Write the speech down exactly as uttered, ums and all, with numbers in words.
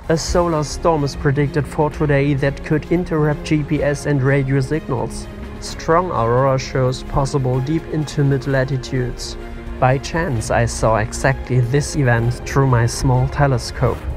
A solar storm is predicted for today that could interrupt G P S and radio signals. Strong aurora shows possible deep into mid-latitudes. By chance, I saw exactly this event through my small telescope.